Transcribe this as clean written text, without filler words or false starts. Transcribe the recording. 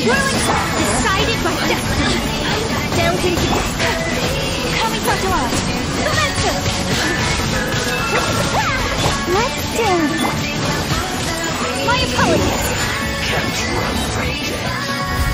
Decided by destiny. Delve into coming from to us. Let's dance. My apologies.